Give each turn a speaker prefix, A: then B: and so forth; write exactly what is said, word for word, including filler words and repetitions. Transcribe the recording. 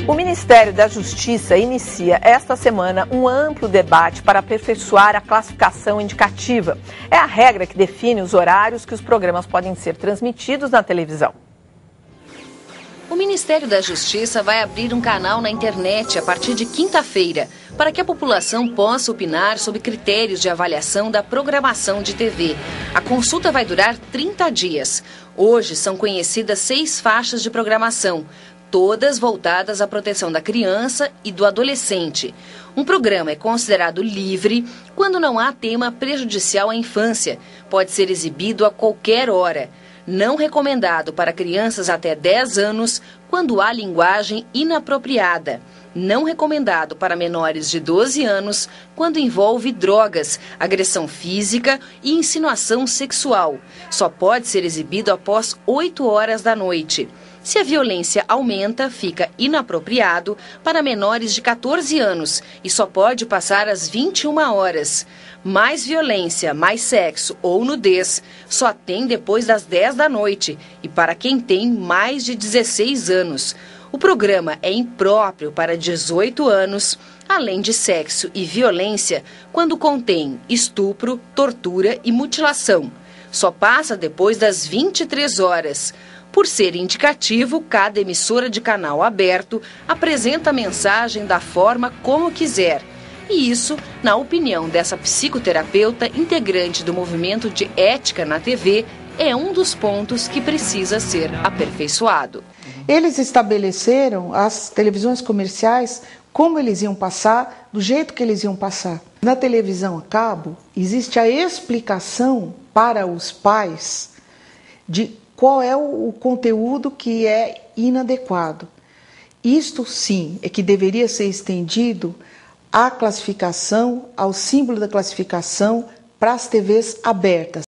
A: O Ministério da Justiça inicia esta semana um amplo debate para aperfeiçoar a classificação indicativa. É a regra que define os horários que os programas podem ser transmitidos na televisão.
B: O Ministério da Justiça vai abrir um canal na internet a partir de quinta-feira, para que a população possa opinar sobre critérios de avaliação da programação de T V. A consulta vai durar trinta dias. Hoje são conhecidas seis faixas de programação, todas voltadas à proteção da criança e do adolescente. Um programa é considerado livre quando não há tema prejudicial à infância. Pode ser exibido a qualquer hora. Não recomendado para crianças até dez anos quando há linguagem inapropriada. Não recomendado para menores de doze anos quando envolve drogas, agressão física e insinuação sexual. Só pode ser exibido após oito horas da noite. Se a violência aumenta, fica inapropriado para menores de quatorze anos e só pode passar às vinte e uma horas. Mais violência, mais sexo ou nudez só tem depois das dez da noite e para quem tem mais de dezesseis anos. O programa é impróprio para dezoito anos, além de sexo e violência, quando contém estupro, tortura e mutilação. Só passa depois das vinte e três horas. Por ser indicativo, cada emissora de canal aberto apresenta a mensagem da forma como quiser. E isso, na opinião dessa psicoterapeuta integrante do movimento de ética na T V, é um dos pontos que precisa ser aperfeiçoado.
C: Eles estabeleceram as televisões comerciais como eles iam passar, do jeito que eles iam passar. Na televisão a cabo, existe a explicação para os pais de qual é o conteúdo que é inadequado. Isto sim é que deveria ser estendido à classificação, ao símbolo da classificação para as T Vs abertas.